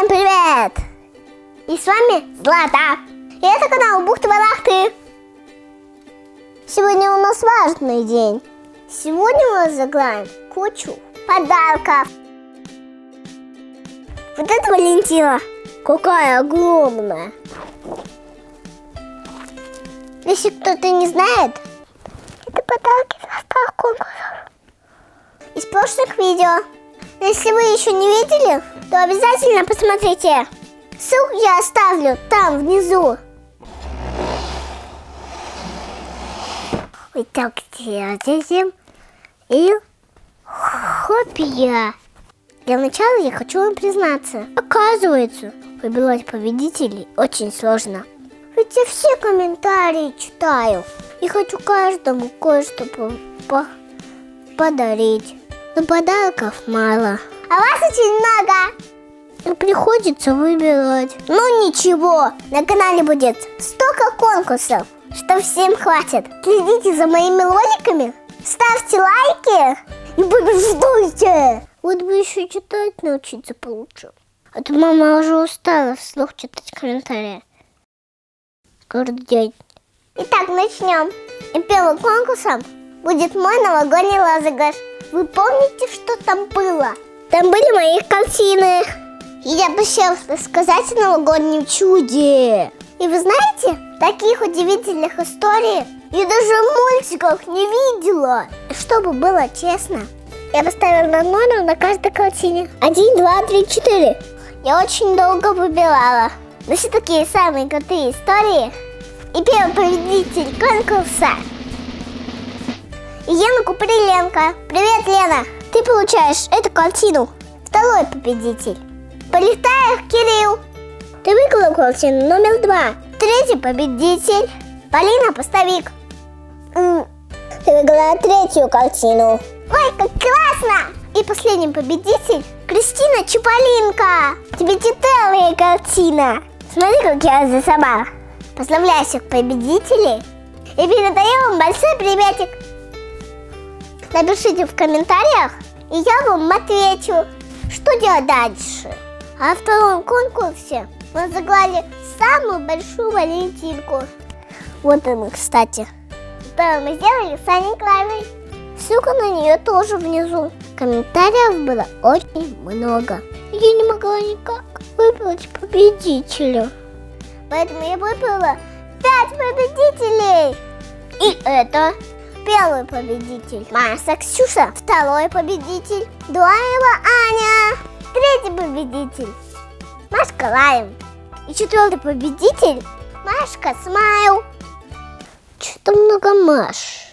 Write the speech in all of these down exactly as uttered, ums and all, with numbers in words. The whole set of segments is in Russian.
Всем привет! И с вами Злата. И это канал Бухты-Барахты. Сегодня у нас важный день. Сегодня мы разыграем кучу подарков. Вот это Валентина. Какая огромная. Если кто-то не знает, это подарки со старых конкурсов из прошлых видео. Если вы еще не видели, то обязательно посмотрите. Ссылку я оставлю там внизу. Вот так делаем. И хопия. Для начала я хочу вам признаться. Оказывается, выбирать победителей очень сложно. Ведь я все комментарии читаю. И хочу каждому кое-что по по подарить. Но подарков мало. А вас очень много. И приходится выбирать. Ну ничего, на канале будет столько конкурсов, что всем хватит. Следите за моими роликами, ставьте лайки и побеждайте. Вот бы еще читать научиться получше. А то мама уже устала вслух читать комментарии каждый день. Итак, начнем. И первым конкурсом будет мой новогодний розыгрыш. Вы помните, что там было? Там были мои картины. И я обещала рассказать о новогоднем чуде. И вы знаете, таких удивительных историй я даже в мультиках не видела. И чтобы было честно, я поставила номер на каждой картине. Один, два, три, четыре. Я очень долго выбирала. Но все такие самые крутые истории. И первый победитель конкурса Елена Куприленко. Привет, Лена! Ты получаешь эту картину. Второй победитель Полетаев Кирилл. Ты выиграла картину номер два. Третий победитель Полина Постовик. Ты выиграла третью картину. Ой, как классно! И последний победитель Кристина Чаполинка. Тебе титановая картина. Смотри, как я засобала. Поздравляю всех победителей и передаю вам большой приветик. Напишите в комментариях, и я вам отвечу, что делать дальше. А во втором конкурсе мы разыграли самую большую Валентинку. Вот она, кстати. Это мы сделали с Аней Клавой. Ссылка на нее тоже внизу. Комментариев было очень много. Я не могла никак выбрать победителя. Поэтому я выбрала пять победителей. И это первый победитель Маша Ксюша. Второй победитель Дуаева Аня. Третий победитель Машка Лайм. И четвертый победитель Машка Смайл. Что-то много Маш.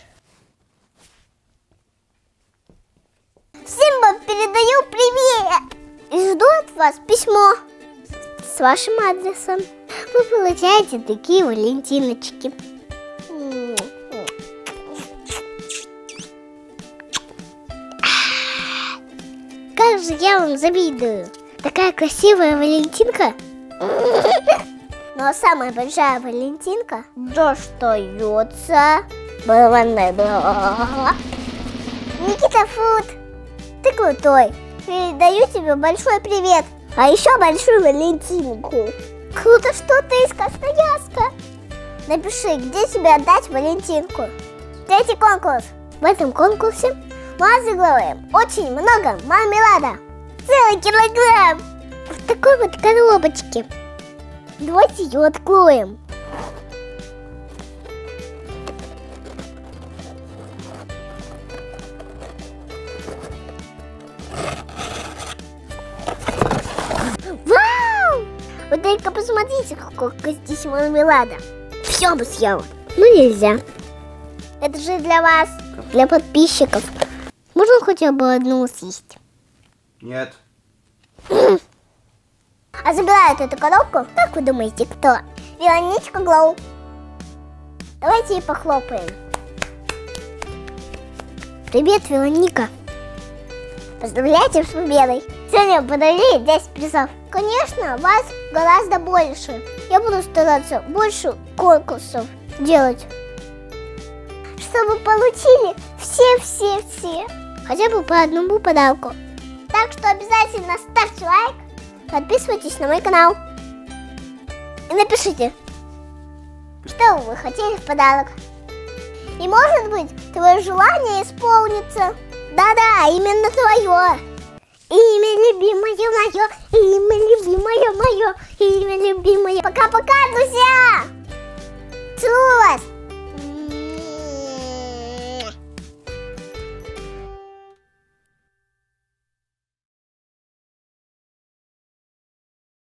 Всем вам передаю привет. И жду от вас письмо с вашим адресом. Вы получаете такие валентиночки. Как же я вам завидую. Такая красивая Валентинка. Но самая большая Валентинка достается. Никита Фуд, ты крутой. Передаю тебе большой привет. А еще большую Валентинку. Круто, что ты из Красноярска. Напиши, где тебе отдать Валентинку. Третий конкурс. В этом конкурсе мы разыгрываем очень много мармелада. Целый килограмм. В такой вот коробочке. Давайте ее откроем. Вау! Вы только посмотрите, сколько здесь мармелада. Все бы съела. Но нельзя. Это же для вас, для подписчиков. Можно хотя бы одну съесть? Нет. А забирает эту коробку, как вы думаете, кто? Вероничка Глоу. Давайте ей похлопаем. Привет, Вероника. Поздравляйте с победой. Сегодня подарили десять призов. Конечно, вас гораздо больше. Я буду стараться больше конкурсов делать, чтобы получили все-все-все. Хотя бы по одному подарку. Так что обязательно ставьте лайк, подписывайтесь на мой канал. И напишите, что вы хотели в подарок. И может быть, твое желание исполнится. Да-да, именно твое. Имя любимое мое, имя любимое мое, имя любимое. Пока-пока, друзья!